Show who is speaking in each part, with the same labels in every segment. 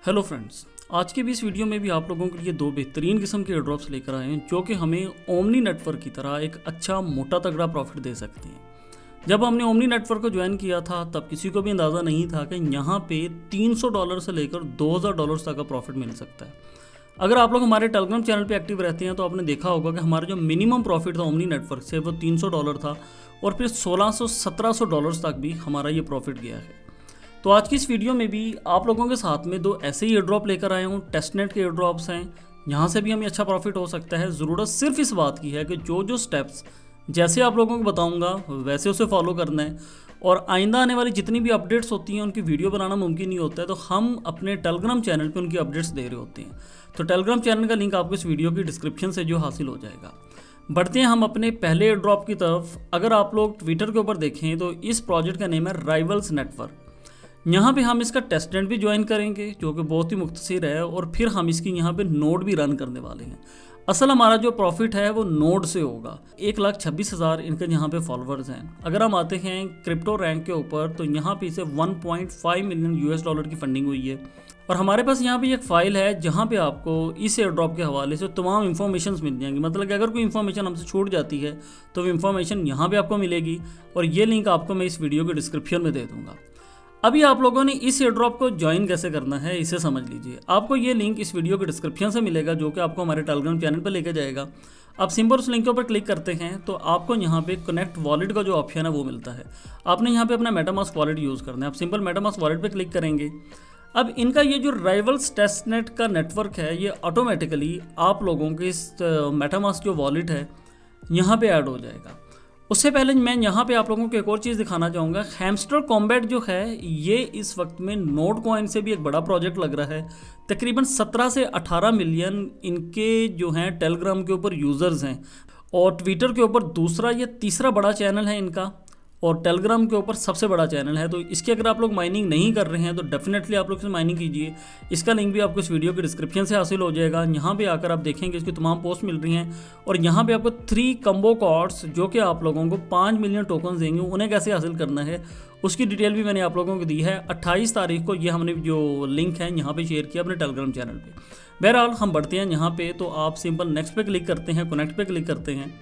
Speaker 1: Hello friends, आज के भी इस वीडियो में भी आप लोगों के लिए दो बेहतरीन किस्म के एयरड्रॉप्स लेकर आए हैं जो कि हमें ओमनी नेटवर्क की तरह एक अच्छा मोटा तगड़ा प्रॉफिट दे सकते हैं। जब हमने ओमनी नेटवर्क को ज्वाइन किया था तब किसी को भी अंदाज़ा नहीं था कि यहाँ पे $300 से लेकर $2000 तक का प्रॉफिट मिल सकता है। अगर आप लोग हमारे टेलीग्राम चैनल पे एक्टिव रहते हैं तो आपने देखा होगा कि हमारा जो मिनिमम प्रॉफिट था ओमनी नेटवर्क से वो $300 था और फिर $1600-1700 तक भी हमारा ये प्रॉफिट गया है। तो आज की इस वीडियो में भी आप लोगों के साथ में दो ऐसे ही एयरड्रॉप लेकर आया हूँ। टेस्टनेट के एयरड्रॉप्स हैं, यहाँ से भी हमें अच्छा प्रॉफिट हो सकता है। ज़रूरत सिर्फ इस बात की है कि जो स्टेप्स जैसे आप लोगों को बताऊँगा वैसे उसे फॉलो करना है। और आइंदा आने वाली जितनी भी अपडेट्स होती हैं उनकी वीडियो बनाना मुमकिन नहीं होता है, तो हम अपने टेलीग्राम चैनल पर उनकी अपडेट्स दे रहे होते हैं। तो टेलीग्राम चैनल का लिंक आपको इस वीडियो की डिस्क्रिप्शन से जो हासिल हो जाएगा। बढ़ते हैं हम अपने पहले एयरड्रॉप की तरफ। अगर आप लोग ट्विटर के ऊपर देखें तो इस प्रोजेक्ट का नेम है राइवल्स नेटवर्क। यहाँ पे हम इसका टेस्टनेट भी ज्वाइन करेंगे जो कि बहुत ही मुख्तसर है, और फिर हम इसकी यहाँ पे नोड भी रन करने वाले हैं। असल हमारा जो प्रॉफिट है वो नोड से होगा। 1,26,000 इनके यहाँ पे फॉलोअर्स हैं। अगर हम आते हैं क्रिप्टो रैंक के ऊपर तो यहाँ पे इसे $1.5 मिलियन की फंडिंग हुई है। और हमारे पास यहाँ पे एक फ़ाइल है जहाँ पे आपको इस एयरड्रॉप के हवाले से तमाम इन्फॉर्मेशन मिल जाएंगी। मतलब कि अगर कोई इन्फॉर्मेशन हमसे छूट जाती है तो वो इन्फॉर्मेशन यहाँ पे आपको मिलेगी, और ये लिंक आपको मैं इस वीडियो के डिस्क्रिप्शन में दे दूँगा। अभी आप लोगों ने इस एयरड्रॉप को ज्वाइन कैसे करना है इसे समझ लीजिए। आपको ये लिंक इस वीडियो के डिस्क्रिप्शन से मिलेगा जो कि आपको हमारे टेलीग्राम चैनल पर लेके जाएगा। आप सिंपल उस लिंक के ऊपर क्लिक करते हैं तो आपको यहाँ पे कनेक्ट वॉलेट का जो ऑप्शन है वो मिलता है। आपने यहाँ पे अपना मेटामास्क वॉलेट यूज़ करना है। आप सिंपल मेटामास्क वॉलेट पे क्लिक करेंगे। अब इनका ये जो राइवल्स टेस्टनेट का नेटवर्क है ये ऑटोमेटिकली आप लोगों के इस मेटामास्क जो वॉलेट है यहाँ पे ऐड हो जाएगा। उससे पहले मैं यहाँ पे आप लोगों को एक और चीज़ दिखाना चाहूँगा। हैमस्टर कॉम्बैट जो है ये इस वक्त में नोड कॉइन से भी एक बड़ा प्रोजेक्ट लग रहा है। तकरीबन 17 से 18 मिलियन इनके जो हैं टेलीग्राम के ऊपर यूज़र्स हैं, और ट्विटर के ऊपर दूसरा या तीसरा बड़ा चैनल है इनका, और टेलीग्राम के ऊपर सबसे बड़ा चैनल है। तो इसकी अगर आप लोग माइनिंग नहीं कर रहे हैं तो डेफिनेटली आप लोग इसे माइनिंग कीजिए। इसका लिंक भी आपको इस वीडियो के डिस्क्रिप्शन से हासिल हो जाएगा। यहाँ पे आकर आप देखेंगे इसकी तमाम पोस्ट मिल रही हैं, और यहाँ पे आपको 3 कम्बो कॉर्ड्स जो कि आप लोगों को 5 मिलियन टोकन देंगे, उन्हें कैसे हासिल करना है उसकी डिटेल भी मैंने आप लोगों को दी है। 28 तारीख को ये हमने जो लिंक है यहाँ पर शेयर किया अपने टेलीग्राम चैनल पर। बहरहाल हम बढ़ते हैं यहाँ पर, तो आप सिंपल नेक्स्ट पे क्लिक करते हैं, कनेक्ट पे क्लिक करते हैं,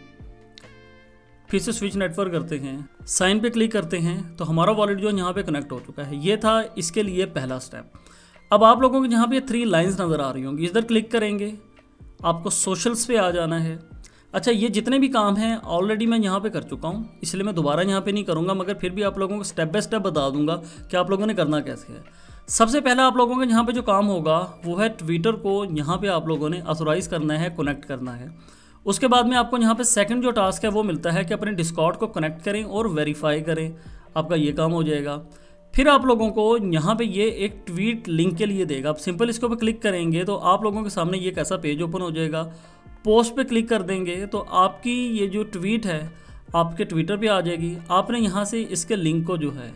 Speaker 1: फिर से स्विच नेटवर्क करते हैं, साइन पे क्लिक करते हैं, तो हमारा वॉलेट जो यहाँ पे कनेक्ट हो चुका है। ये था इसके लिए पहला स्टेप। अब आप लोगों को यहाँ पे 3 लाइंस नज़र आ रही होंगी, इधर क्लिक करेंगे, आपको सोशल्स पे आ जाना है। अच्छा, ये जितने भी काम हैं ऑलरेडी मैं यहाँ पे कर चुका हूँ, इसलिए मैं दोबारा यहाँ पे नहीं करूँगा, मगर फिर भी आप लोगों को स्टेप बाय स्टेप बता दूँगा कि आप लोगों ने करना कैसे है। सबसे पहले आप लोगों को यहाँ पर जो काम होगा वो है ट्विटर को यहाँ पर आप लोगों ने ऑथोराइज़ करना है, कनेक्ट करना है। उसके बाद में आपको यहाँ पे सेकंड जो टास्क है वो मिलता है कि अपने डिस्कॉर्ड को कनेक्ट करें और वेरीफाई करें। आपका ये काम हो जाएगा। फिर आप लोगों को यहाँ पे ये एक ट्वीट लिंक के लिए देगा। आप सिंपल इसके ऊपर क्लिक करेंगे तो आप लोगों के सामने ये कैसा पेज ओपन हो जाएगा। पोस्ट पे क्लिक कर देंगे तो आपकी ये जो ट्वीट है आपके ट्विटर पे आ जाएगी। आपने यहाँ से इसके लिंक को जो है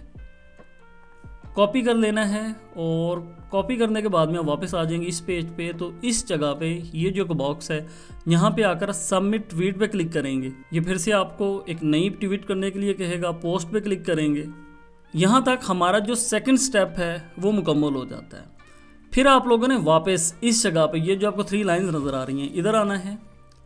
Speaker 1: कॉपी कर लेना है, और कॉपी करने के बाद में आप वापस आ जाएंगे इस पेज पे। तो इस जगह पे ये जो बॉक्स है यहाँ पे आकर सबमिट ट्वीट पे क्लिक करेंगे। ये फिर से आपको एक नई ट्वीट करने के लिए कहेगा। पोस्ट पे क्लिक करेंगे। यहाँ तक हमारा जो सेकंड स्टेप है वो मुकम्मल हो जाता है। फिर आप लोगों ने वापस इस जगह पे ये जो आपको 3 लाइन्स नज़र आ रही हैं इधर आना है।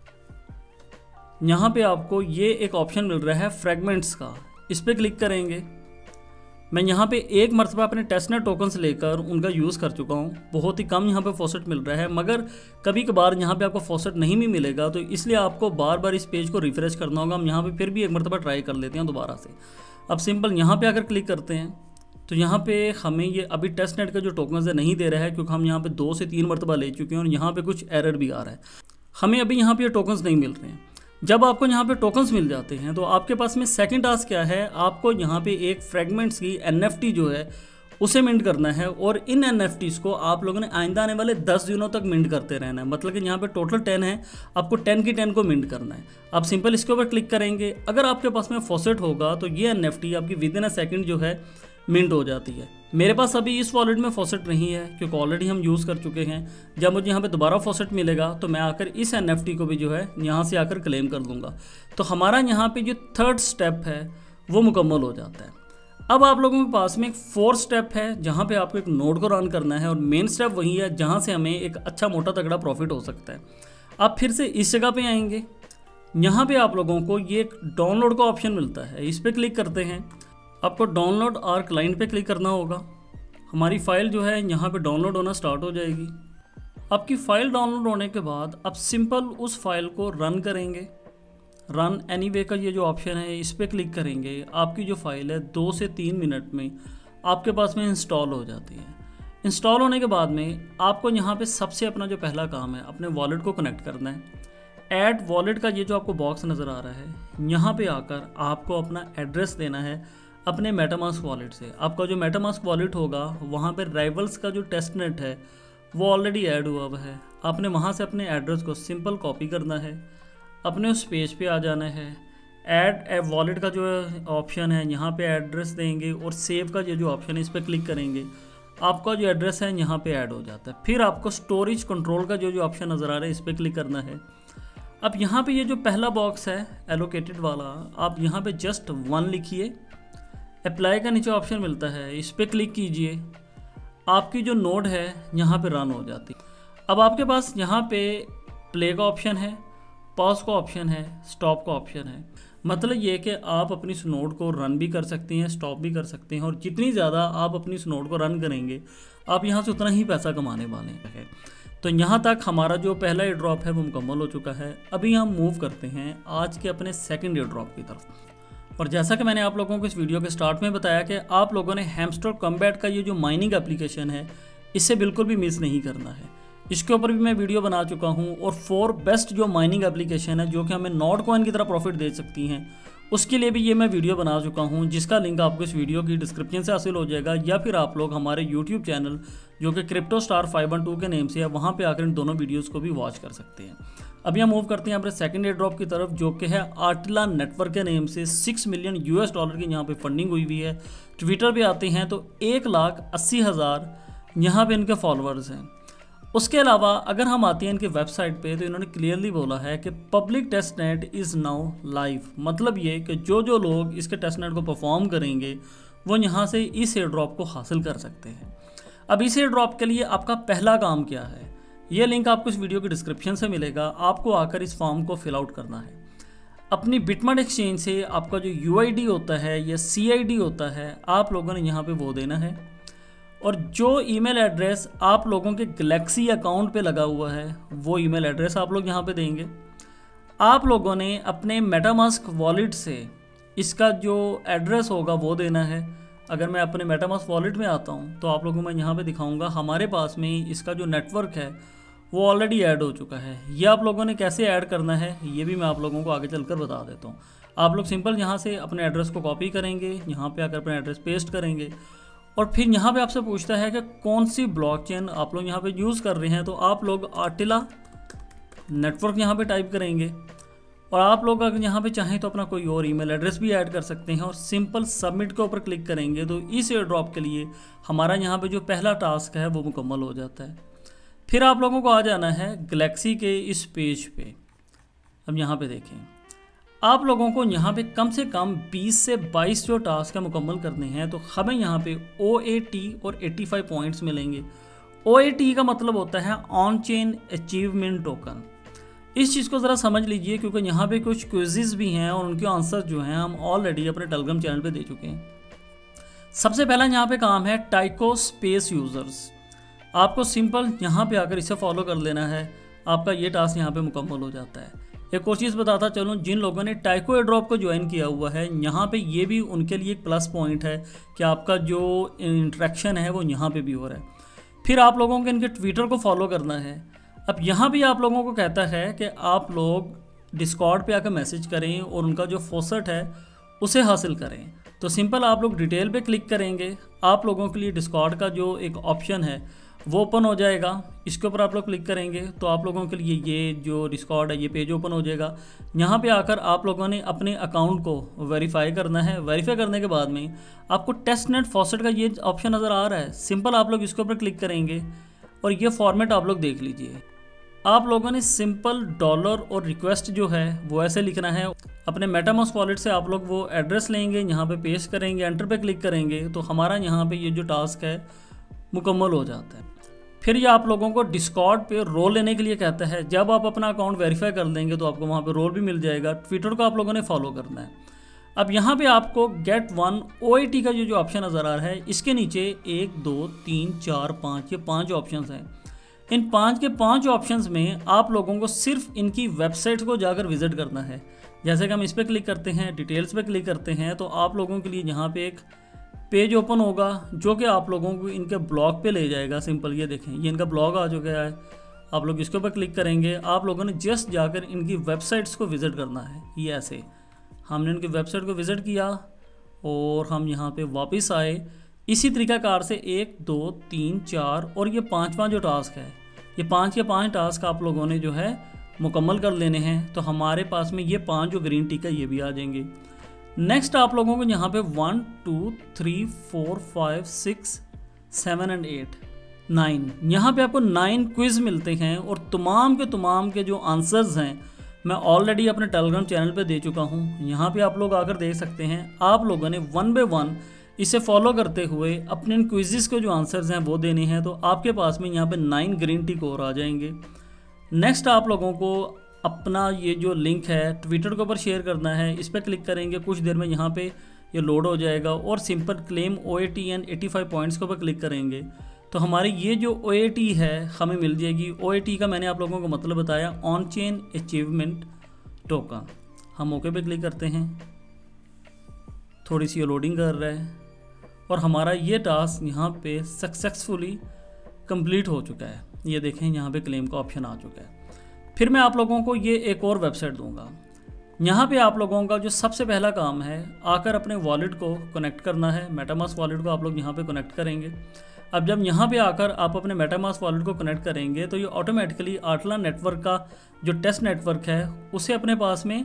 Speaker 1: यहाँ पे आपको ये एक ऑप्शन मिल रहा है फ्रेगमेंट्स का, इस पर क्लिक करेंगे। मैं यहाँ पे एक मरतबा अपने टेस्टनेट टोकन्स लेकर उनका यूज़ कर चुका हूँ। बहुत ही कम यहाँ पे फॉसेट मिल रहा है, मगर कभी कभार यहाँ पे आपको फॉसेट नहीं भी मिलेगा, तो इसलिए आपको बार बार इस पेज को रिफ्रेश करना होगा। हम यहाँ पे फिर भी एक मरतबा ट्राई कर लेते हैं दोबारा से। अब सिंपल यहाँ पे आकर क्लिक करते हैं तो यहाँ पे हमें ये अभी टेस्टनेट का जो टोकन्स है नहीं दे रहा है, क्योंकि हम यहाँ पे 2 से 3 मरतबा ले चुके हैं और यहाँ पे कुछ एरर भी आ रहा है। हमें अभी यहाँ पे टोकन्स नहीं मिल रहे हैं। जब आपको यहाँ पे टोकन्स मिल जाते हैं तो आपके पास में सेकंड टास्क क्या है, आपको यहाँ पे एक फ्रेगमेंट्स की NFT जो है उसे मिंट करना है, और इन NFTs को आप लोगों ने आइंदा आने वाले 10 दिनों तक मिंट करते रहना है। मतलब कि यहाँ पे टोटल 10 है, आपको 10 की 10 को मिंट करना है। आप सिंपल इसके ऊपर क्लिक करेंगे। अगर आपके पास में फॉसेट होगा तो ये NFT आपकी विदिन अ सेकंड जो है मिंट हो जाती है। मेरे पास अभी इस वॉलेट में फॉसेट नहीं है क्योंकि ऑलरेडी हम यूज़ कर चुके हैं। जब मुझे यहाँ पे दोबारा फॉसेट मिलेगा तो मैं आकर इस NFT को भी जो है यहाँ से आकर क्लेम कर लूँगा। तो हमारा यहाँ पे जो थर्ड स्टेप है वो मुकम्मल हो जाता है। अब आप लोगों के पास में एक 4 स्टेप है जहाँ पे आपको एक नोड को रन करना है और मेन स्टेप वही है जहाँ से हमें एक अच्छा मोटा तगड़ा प्रॉफिट हो सकता है। आप फिर से इस जगह पे आएंगे, यहाँ पे आप लोगों को ये एक डाउनलोड का ऑप्शन मिलता है, इस पर क्लिक करते हैं। आपको डाउनलोड और क्लाइंट पे क्लिक करना होगा। हमारी फ़ाइल जो है यहाँ पे डाउनलोड होना स्टार्ट हो जाएगी। आपकी फ़ाइल डाउनलोड होने के बाद आप सिंपल उस फाइल को रन करेंगे। रन एनीवे का ये जो ऑप्शन है इस पर क्लिक करेंगे। आपकी जो फाइल है 2 से 3 मिनट में आपके पास में इंस्टॉल हो जाती है। इंस्टॉल होने के बाद में आपको यहाँ पे सबसे अपना जो पहला काम है अपने वॉलेट को कनेक्ट करना है। ऐड वॉलेट का ये जो आपको बॉक्स नज़र आ रहा है, यहाँ पे आकर आपको अपना एड्रेस देना है अपने मेटामास्क वॉलेट से। आपका जो मेटामास्क वॉलेट होगा वहाँ पे राइवल्स का जो टेस्टनेट है वो ऑलरेडी ऐड हुआ हुआ है। आपने वहाँ से अपने एड्रेस को सिंपल कॉपी करना है, अपने उस पेज पे आ जाना है। ऐड वॉलेट का जो ऑप्शन है यहाँ पे एड्रेस देंगे और सेव का ये जो ऑप्शन है इस पर क्लिक करेंगे। आपका जो एड्रेस है यहाँ पे ऐड हो जाता है। फिर आपको स्टोरेज कंट्रोल का जो ऑप्शन नज़र आ रहा है इस पर क्लिक करना है। अब यहाँ पे ये जो पहला बॉक्स है एलोकेटेड वाला, आप यहाँ पे जस्ट 1 लिखिए। अप्लाई का नीचे ऑप्शन मिलता है, इस पर क्लिक कीजिए। आपकी जो नोड है यहाँ पे रन हो जाती है। अब आपके पास यहाँ पे प्ले का ऑप्शन है, पॉज का ऑप्शन है, स्टॉप का ऑप्शन है। मतलब ये कि आप अपनी इस नोड को रन भी कर सकते हैं, स्टॉप भी कर सकते हैं, और जितनी ज़्यादा आप अपनी इस नोड को रन करेंगे आप यहाँ से उतना ही पैसा कमाने वाले हैं। तो यहाँ तक हमारा जो पहला एयर ड्रॉप है वो मुकम्मल हो चुका है। अभी हम मूव करते हैं आज के अपने सेकंड एयर ड्रॉप की तरफ। और जैसा कि मैंने आप लोगों को इस वीडियो के स्टार्ट में बताया कि आप लोगों ने हैमस्टर कॉम्बैट का ये जो माइनिंग एप्लीकेशन है इसे बिल्कुल भी मिस नहीं करना है। इसके ऊपर भी मैं वीडियो बना चुका हूँ और 4 बेस्ट जो माइनिंग एप्लीकेशन है जो कि हमें नॉट कॉइन की तरह प्रॉफिट दे सकती हैं, उसके लिए भी ये मैं वीडियो बना चुका हूँ, जिसका लिंक आपको इस वीडियो की डिस्क्रिप्शन से हासिल हो जाएगा, या फिर आप लोग हमारे यूट्यूब चैनल जो कि क्रिप्टो स्टार 512 के नेम से है वहाँ पे आकर इन दोनों वीडियोस को भी वॉच कर सकते हैं। अभी हम मूव करते हैं अपने सेकंड एयर ड्रॉप की तरफ, जो कि है आर्टिला नेटवर्क के नेम से। $6 मिलियन की यहाँ पे फंडिंग हुई है। ट्विटर पे आते हैं तो 1,80,000 यहाँ पे इनके फॉलोअर्स हैं। उसके अलावा अगर हम आते हैं इनके वेबसाइट पे तो इन्होंने क्लियरली बोला है कि public testnet is now live. मतलब ये कि जो लोग इसके टेस्टनेट को परफॉर्म करेंगे वो यहाँ से इस एयर ड्रॉप को हासिल कर सकते हैं। अब इस एयर ड्रॉप के लिए आपका पहला काम क्या है, ये लिंक आपको इस वीडियो की डिस्क्रिप्शन से मिलेगा। आपको आकर इस फॉर्म को फिल आउट करना है। अपनी बिटमार्ट एक्सचेंज से आपका जो UID होता है या CID होता है आप लोगों ने यहाँ पे वो देना है, और जो ईमेल एड्रेस आप लोगों के गैलेक्सी अकाउंट पे लगा हुआ है वो ईमेल एड्रेस आप लोग यहाँ पे देंगे। आप लोगों ने अपने मेटामास्क वॉलेट से इसका जो एड्रेस होगा वो देना है। अगर मैं अपने मेटामास्क वॉलेट में आता हूँ तो आप लोगों को मैं यहाँ पे दिखाऊंगा, हमारे पास में इसका जो नेटवर्क है वो ऑलरेडी ऐड हो चुका है। ये आप लोगों ने कैसे ऐड करना है ये भी मैं आप लोगों को आगे चलकर बता देता हूँ। आप लोग सिंपल यहाँ से अपने एड्रेस को कॉपी करेंगे, यहाँ पे आकर अपना एड्रेस पेस्ट करेंगे, और फिर यहाँ पे आपसे पूछता है कि कौन सी ब्लॉकचेन आप लोग यहाँ पे यूज़ कर रहे हैं। तो आप लोग आर्टिला नेटवर्क यहाँ पे टाइप करेंगे, और आप लोग अगर यहाँ पे चाहें तो अपना कोई और ईमेल एड्रेस भी ऐड कर सकते हैं, और सिंपल सबमिट के ऊपर क्लिक करेंगे तो इस एयर ड्रॉप के लिए हमारा यहाँ पे जो पहला टास्क है वो मुकम्मल हो जाता है। फिर आप लोगों को आ जाना है गैलेक्सी के इस पेज पे। अब यहाँ पे देखें, आप लोगों को यहाँ पे कम से कम 20 से 22 जो टास्क है मुकम्मल करने हैं, तो हमें यहाँ पे OAT और 85 पॉइंट्स मिलेंगे। OAT का मतलब होता है ऑन चेन अचीवमेंट टोकन। इस चीज़ को ज़रा समझ लीजिए क्योंकि यहाँ पे कुछ क्विज़ेस भी हैं और उनके आंसर जो हैं हम ऑलरेडी अपने टेलीग्राम चैनल पे दे चुके हैं। सबसे पहला यहाँ पे काम है टाइको स्पेस यूज़र्स। आपको सिंपल यहाँ पे आकर इसे फॉलो कर लेना है, आपका ये टास्क यहाँ पे मुकम्मल हो जाता है। एक और चीज़ बताता चलूँ, जिन लोगों ने टाइको एयर ड्रॉप को ज्वाइन किया हुआ है यहाँ पे ये भी उनके लिए एक प्लस पॉइंट है कि आपका जो इंटरेक्शन है वो यहाँ पे भी हो रहा है। फिर आप लोगों को इनके ट्विटर को फॉलो करना है। अब यहाँ भी आप लोगों को कहता है कि आप लोग डिस्कॉर्ड पे आकर मैसेज करें और उनका जो फॉसेट है उसे हासिल करें। तो सिंपल आप लोग डिटेल पे क्लिक करेंगे, आप लोगों के लिए डिस्कॉर्ड का जो एक ऑप्शन है वो ओपन हो जाएगा। इसके ऊपर आप लोग क्लिक करेंगे तो आप लोगों के लिए ये जो डिस्कॉर्ड है ये पेज ओपन हो जाएगा। यहाँ पे आकर आप लोगों ने अपने अकाउंट को वेरीफाई करना है। वेरीफाई करने के बाद में आपको टेस्टनेट फॉसेट का ये ऑप्शन नज़र आ रहा है, सिंपल आप लोग इसके ऊपर क्लिक करेंगे और ये फॉर्मेट आप लोग देख लीजिए। आप लोगों ने सिंपल डॉलर और रिक्वेस्ट जो है वो ऐसे लिखना है। अपने मेटामास्क वॉलेट से आप लोग वो एड्रेस लेंगे, यहाँ पे पेस्ट करेंगे, एंटर पे क्लिक करेंगे तो हमारा यहाँ पे ये जो टास्क है मुकम्मल हो जाता है। फिर ये आप लोगों को डिस्कॉर्ड पे रोल लेने के लिए कहता है। जब आप अपना अकाउंट वेरीफाई कर देंगे तो आपको वहाँ पे रोल भी मिल जाएगा। ट्विटर को आप लोगों ने फॉलो करना है। अब यहाँ पे आपको गेट वन OAT का जो ऑप्शन नज़र आ रहा है, इसके नीचे 1 2 3 4 5 ये 5 ऑप्शंस हैं। इन 5 के 5 ऑप्शंस में आप लोगों को सिर्फ इनकी वेबसाइट को जाकर विजिट करना है। जैसे कि हम इस पर क्लिक करते हैं, डिटेल्स पे क्लिक करते हैं तो आप लोगों के लिए यहाँ पे एक पेज ओपन होगा जो कि आप लोगों को इनके ब्लॉग पे ले जाएगा। सिंपल ये देखें, ये इनका ब्लॉग आ चुका है। आप लोग इसके ऊपर क्लिक करेंगे, आप लोगों ने जस्ट जाकर इनकी वेबसाइट्स को विज़िट करना है। ये ऐसे हमने इनकी वेबसाइट को विज़िट किया और हम यहाँ पे वापस आए। इसी तरीक़ाकार से 1 2 3 4 और ये 5 जो टास्क है, ये 5 के 5 टास्क आप लोगों ने जो है मुकम्मल कर लेने हैं। तो हमारे पास में ये 5 जो ग्रीन टिक है ये भी आ जाएंगे। नेक्स्ट आप लोगों को यहाँ पे 1 2 3 4 5 6 7 एंड 8 9 यहाँ पे आपको 9 क्विज़ मिलते हैं और तमाम के जो आंसर्स हैं मैं ऑलरेडी अपने टेलीग्राम चैनल पे दे चुका हूँ। यहाँ पे आप लोग आकर देख सकते हैं। आप लोगों ने 1 बाय 1 इसे फॉलो करते हुए अपने इन क्विज़ेस के जो आंसर्स हैं वो देने हैं। तो आपके पास में यहाँ पे 9 ग्रीन टिक और आ जाएंगे। नेक्स्ट आप लोगों को अपना ये जो लिंक है ट्विटर के ऊपर शेयर करना है। इस पर क्लिक करेंगे, कुछ देर में यहाँ पे ये लोड हो जाएगा और simple claim OAT and 85 points के ऊपर क्लिक करेंगे तो हमारी ये जो OAT है हमें मिल जाएगी। OAT का मैंने आप लोगों को मतलब बताया, ऑन चेन अचीवमेंट टोकन। हम ओके पे क्लिक करते हैं, थोड़ी सी लोडिंग कर रहा है और हमारा ये टास्क यहाँ पे सक्सेसफुली कंप्लीट हो चुका है। ये देखें यहाँ पे क्लेम का ऑप्शन आ चुका है। फिर मैं आप लोगों को ये एक और वेबसाइट दूंगा। यहाँ पे आप लोगों का जो सबसे पहला काम है, आकर अपने वॉलेट को कनेक्ट करना है। मेटामास्क वॉलेट को आप लोग यहाँ पे कनेक्ट करेंगे। अब जब यहाँ पे आकर आप अपने मेटामास्क वॉलेट को कनेक्ट करेंगे तो ये ऑटोमेटिकली आटला नेटवर्क का जो टेस्ट नेटवर्क है उसे अपने पास में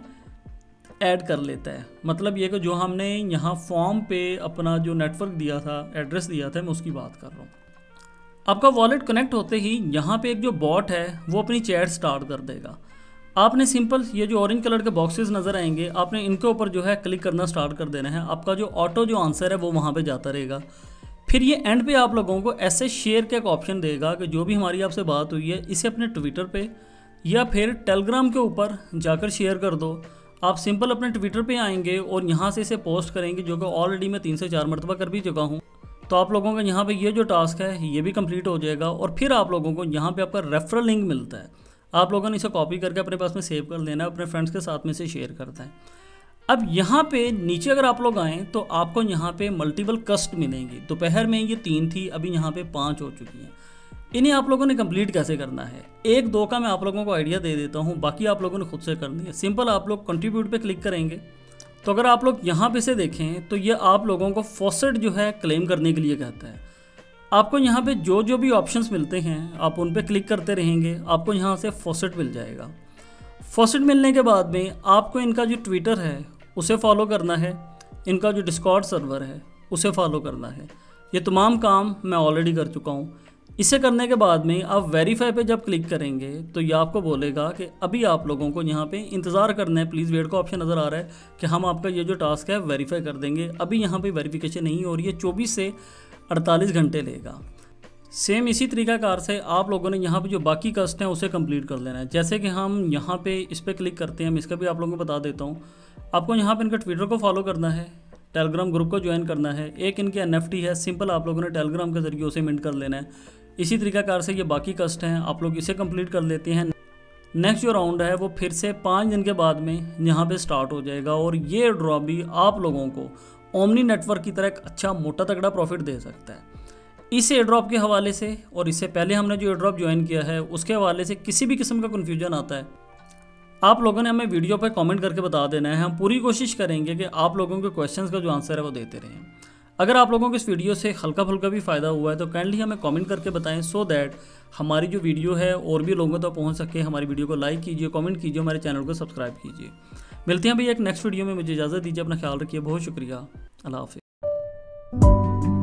Speaker 1: ऐड कर लेता है। मतलब ये कि जो हमने यहाँ फॉर्म पे अपना जो नेटवर्क दिया था, एड्रेस दिया था, मैं उसकी बात कर रहा हूँ। आपका वॉलेट कनेक्ट होते ही यहाँ पे एक जो बॉट है वो अपनी चैट स्टार्ट कर देगा। आपने सिंपल ये जो ऑरेंज कलर के बॉक्सेस नज़र आएंगे, आपने इनके ऊपर जो है क्लिक करना स्टार्ट कर देना है। आपका जो ऑटो जो आंसर है वो वहाँ पे जाता रहेगा। फिर ये एंड पे आप लोगों को ऐसे शेयर का एक ऑप्शन देगा कि जो भी हमारी आपसे बात हुई है इसे अपने ट्विटर पे या फिर टेलीग्राम के ऊपर जाकर शेयर कर दो। आप सिंपल अपने ट्विटर पे आएंगे और यहाँ से इसे पोस्ट करेंगे, जो कि ऑलरेडी मैं 3 से 4 मरतबा कर भी चुका हूँ। तो आप लोगों का यहाँ पे ये जो टास्क है ये भी कंप्लीट हो जाएगा। और फिर आप लोगों को यहाँ पे आपका रेफरल लिंक मिलता है। आप लोगों ने इसे कॉपी करके अपने पास में सेव कर लेना है, अपने फ्रेंड्स के साथ में से शेयर करता है। अब यहाँ पे नीचे अगर आप लोग आएँ तो आपको यहाँ पे मल्टीपल कस्ट मिलेंगी। दोपहर में ये 3 थी, अभी यहाँ पे 5 हो चुकी हैं। इन्हें आप लोगों ने कंप्लीट कैसे करना है, 1 2 का मैं आप लोगों को आइडिया दे देता हूँ, बाकी आप लोगों ने खुद से करनी है। सिंपल आप लोग कंट्रीब्यूट पे क्लिक करेंगे तो अगर आप लोग यहाँ पे से देखें तो ये आप लोगों को फॉसेट जो है क्लेम करने के लिए कहता है। आपको यहाँ पे जो भी ऑप्शंस मिलते हैं आप उन पे क्लिक करते रहेंगे, आपको यहाँ से फॉसेट मिल जाएगा। फॉसेट मिलने के बाद में आपको इनका जो ट्विटर है उसे फॉलो करना है, इनका जो डिस्कॉर्ड सर्वर है उसे फॉलो करना है। ये तमाम काम मैं ऑलरेडी कर चुका हूँ। इसे करने के बाद में आप वेरीफाई पे जब क्लिक करेंगे तो ये आपको बोलेगा कि अभी आप लोगों को यहाँ पे इंतज़ार करना है, प्लीज़ वेट का ऑप्शन नज़र आ रहा है कि हम आपका ये जो टास्क है वेरीफाई कर देंगे। अभी यहाँ पे वेरिफिकेशन नहीं हो रही है, 24 से 48 घंटे लेगा। सेम इसी तरीक़ाकार से आप लोगों ने यहाँ पे जो बाकी कस्ट हैं उसे कंप्लीट कर लेना है। जैसे कि हम यहाँ पे इस पर क्लिक करते हैं, मैं इसका भी आप लोगों को बता देता हूँ। आपको यहाँ पे इनका ट्विटर को फॉलो करना है, टेलीग्राम ग्रुप को ज्वाइन करना है, एक इनके NFT है, सिंपल आप लोगों ने टेलीग्राम के ज़रिए उसे मिंट कर लेना है। इसी तरीक़ाकार से ये बाकी कस्ट हैं, आप लोग इसे कंप्लीट कर लेते हैं। नेक्स्ट जो राउंड है वो फिर से 5 दिन के बाद में यहाँ पे स्टार्ट हो जाएगा और ये ड्रॉप भी आप लोगों को ओमनी नेटवर्क की तरह एक अच्छा मोटा तगड़ा प्रॉफिट दे सकता है। इस एयर ड्रॉप के हवाले से और इससे पहले हमने जो एयर ड्रॉप ज्वाइन किया है उसके हवाले से किसी भी किस्म का कन्फ्यूजन आता है, आप लोगों ने हमें वीडियो पर कमेंट करके बता देना है। हम पूरी कोशिश करेंगे कि आप लोगों के क्वेश्चंस का जो आंसर है वो देते रहें। अगर आप लोगों को इस वीडियो से हल्का फुल्का भी फ़ायदा हुआ है तो काइंडली हमें कमेंट करके बताएं, सो दैट हमारी जो वीडियो है और भी लोगों तक पहुंच सके। हमारी वीडियो को लाइक कीजिए, कमेंट कीजिए, हमारे चैनल को सब्सक्राइब कीजिए। मिलते हैं भैया एक नेक्स्ट वीडियो में, मुझे इजाज़त दीजिए, अपना ख्याल रखिए, बहुत शुक्रिया, अल्लाह हाफ़िज़।